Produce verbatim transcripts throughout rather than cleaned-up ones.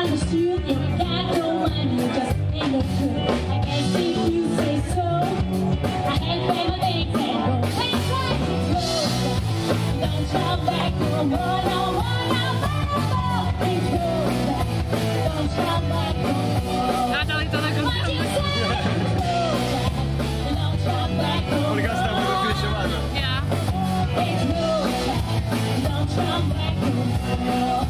understood. If you got no money, you just ain't no good. I can't see you say so. I can't pay my things and go. Hey, hey, slow down. Don't come back no more, no more, no more. Hey, slow down. Don't come back no more. Ah, dali to tak What you say? Don't come back no more. Obrigado, está muito bem chamada. Ja. Hey, slow down. Don't come back no more.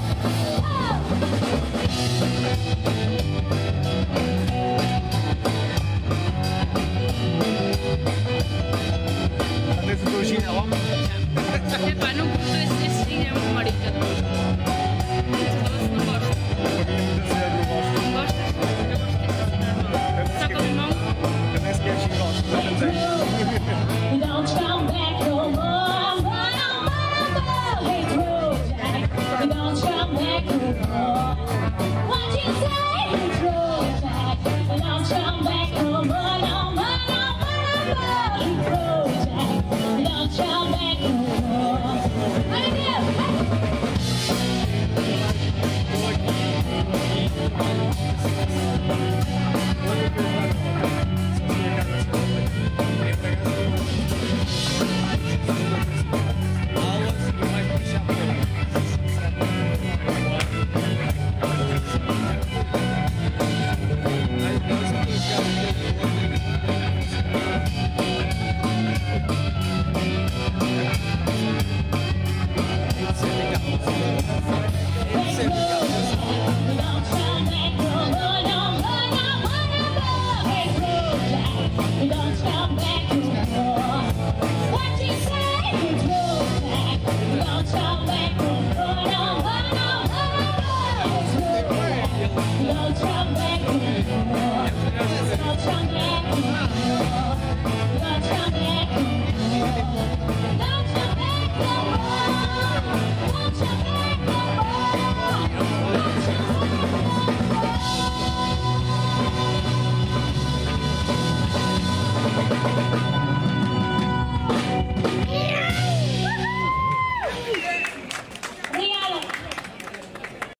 Tens o teu gin, é logo? Epá, não curto esse, esse gin, é muito marica. Muito doce, não gosto. Para mim é muito sério, eu gosto. Não gostas? Eu gosto desse assim normal. Só com limão? Eu nem sequer gin gosto, mas não sei. Don't come back no more, no more, no more. Hey, Trojan, don't come back no more. What you say, hey, Trojan, don't come back no more, no more, no more, no more. Hey, Trojan, don't come back no more. How do you Thank you.